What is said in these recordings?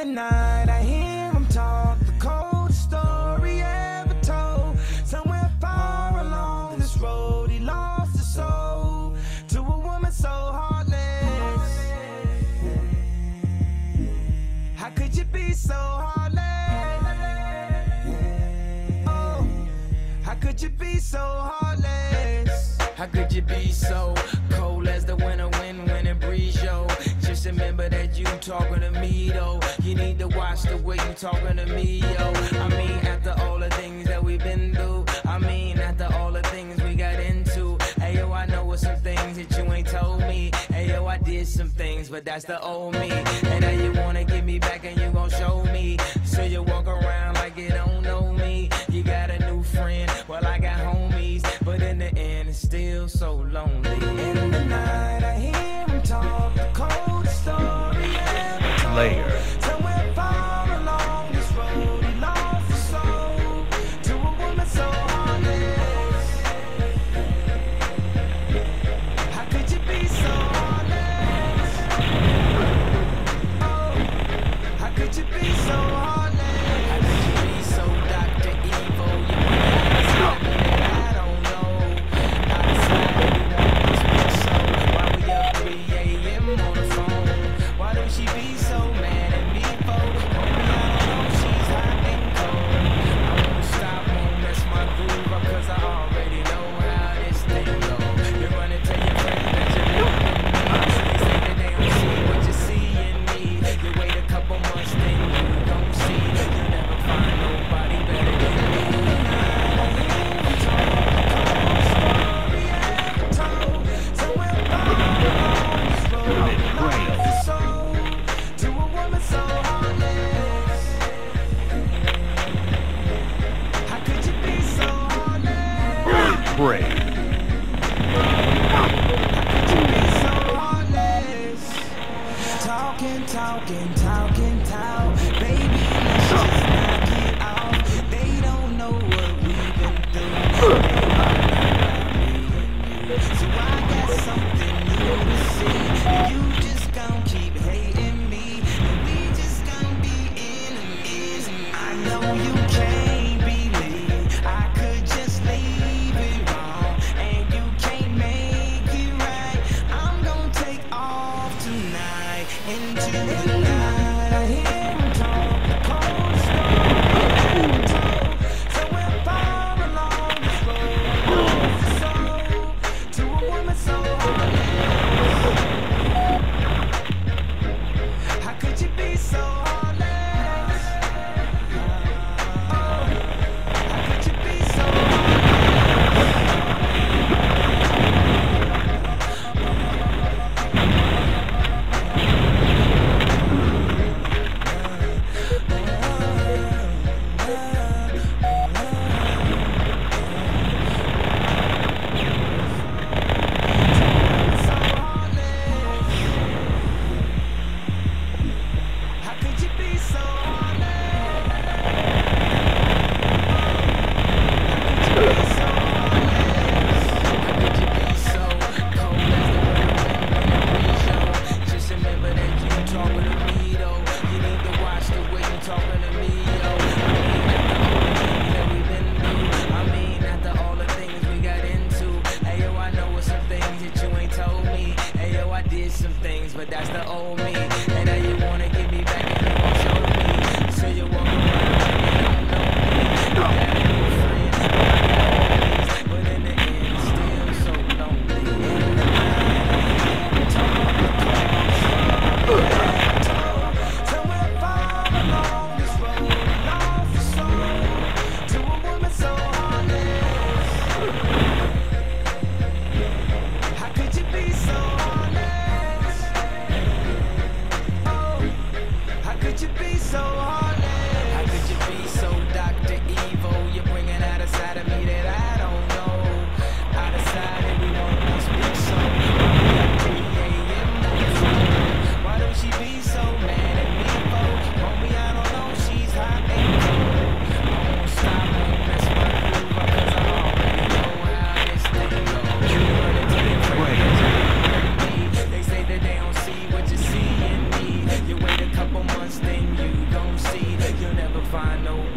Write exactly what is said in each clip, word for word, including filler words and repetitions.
the night I hear him talk, the coldest story ever told. Somewhere far along this road, he lost his soul to a woman so heartless. How could you be so heartless? Oh, how could you be so heartless? How could you be so cold as the winter wind when it breeze, yo? Just remember that you talking to me, though. You need to watch the way you talking to me, yo. I mean, after all the things that we've been through, I mean, after all the things we got into. Hey, yo, I know some things that you ain't told me. Hey, yo, I did some things, but that's the old me. And now you wanna get me back and you gon' show me. So you walk around like you don't know me. You got a new friend, well, I got homies. But in the end, it's still so lonely. In the night, I hear him talk, the cold story ever told. Layer. Somewhere far along this road, he lost his soul to a woman so heartless. How could you be so heartless? Oh, how could you be so heartless? How could you be so Doctor Evil? You I don't know. I decided you want to so why we up three A M on the phone? Why don't she be so mad at me for? Homie, I don't know, she's hot and cold. I won't stop, won't mess my groove up, cause I already know how this thing go. You run and tell your friends that you love me. They say that they don't see what you see in me. You wait a couple months, then you don't see. You'll never find nobody better than me. Pray. Talking, talking, talking, talk. Baby, let's just knock it off. They don't know what we've been through. So I got something new to see. And you just gon' keep hating me. And we just gon' be enemies. I know you can't believe I could just leave it wrong.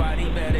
Nobody better